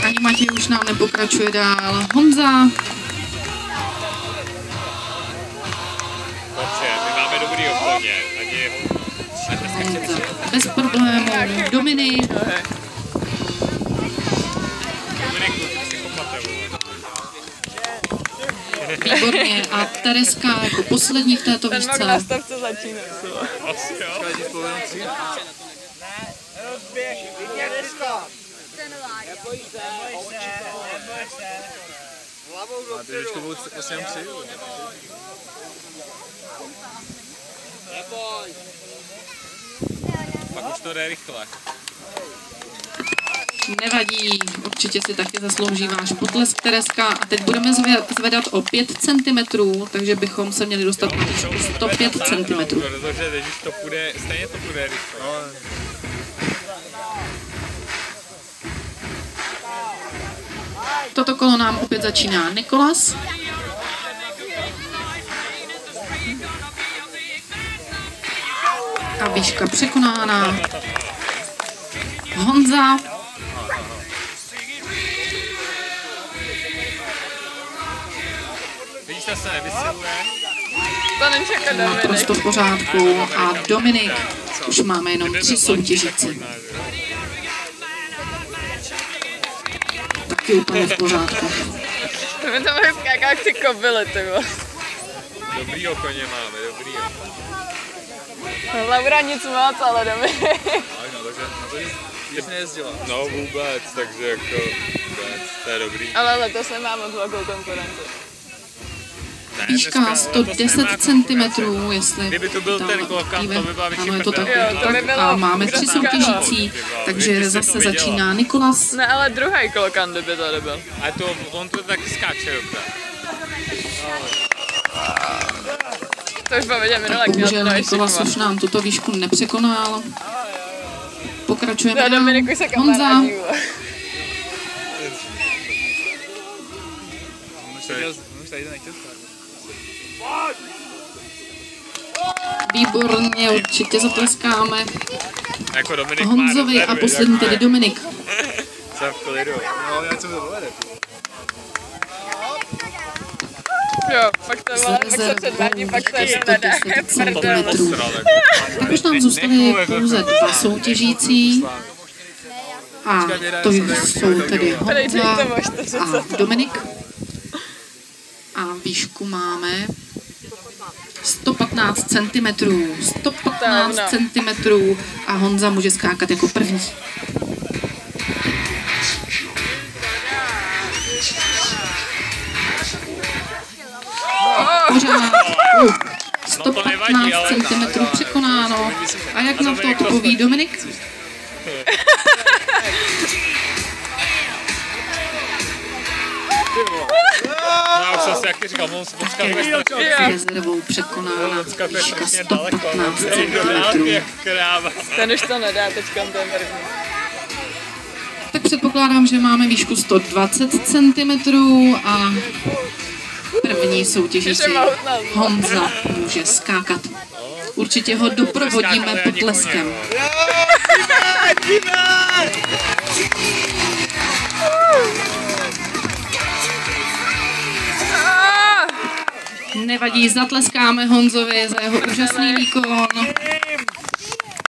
Ani Matěj už nám nepokračuje dál. Honza. My máme dobrý okoně. Honza. Bez problémů. Dominik. Výborně. A Tereska jako poslední v této výšce. Ten na stavce začíná. Asi jo. A ty vždycky budou vlastně jen 3. Pak už to jde rychle. Nevadí, určitě si taky zaslouží váš potlesk, Tereska. A teď budeme zvedat o 5 cm, takže bychom se měli dostat na 105 cm. Protože když to půjde, stejně to půjde rychle. Toto kolo nám opět začíná Nikolas. A výška překonána. Honza. Vidíš, to se nevysiluje. To nečeká Dominik. Naprosto v pořádku. A Dominik. Už máme jenom 3 soutěžící. Taky úplně v pořádku. To mi to bude skákat jak ty kobily, ty vole. Dobrýho koně máme, dobrýho. Laura nic moc, ale Dominik. No, takže na to nic nejezdila. No vůbec, takže jako vůbec, to je dobrý. Ale letos nemám moc velkou konkurenci. Výška 110 cm, jestli Kdyby to byl ten klokan, to by byla větší ano, je to tak, Jo, to by bylo a máme 3 soutěžící, takže zase začíná Nikolas. Ne, ale druhý klokan, kdyby to nebyl. A to, on to taky skáče dobře. To už bylo vidět minule, Bohužel Nikolas už nám tuto výšku nepřekonal. Pokračujeme. To Dominiku se Honza. kamarádí. Už tady to nechtěl stát. Výborně, určitě zatleskáme Jako Dominik Honzovi má a poslední tedy Dominik. Jsem v klidu. No, já jsem to dovede. Jo, pak to vole, pak se předvádí, pak to jenom nedá. 110 cm. Tak už nám zůstaly pouze 2 soutěžící. A to jsou tedy Honza a Dominik. A výšku máme 115 cm. 115 cm a Honza může skákat jako první. Pořád. 115 cm překonáno. A jak na to odpoví Dominik? Já už jsem si jak říkal, on skakuje Rezervou překonána výška 115 strašně cm. jak kráva. Ten už to nedá, teďka ten první. Tak předpokládám, že máme výšku 120 cm a první soutěžící Honza může skákat. Určitě ho doprovodíme potleskem. Nevadí, zatleskáme Honzovi za jeho úžasný výkon.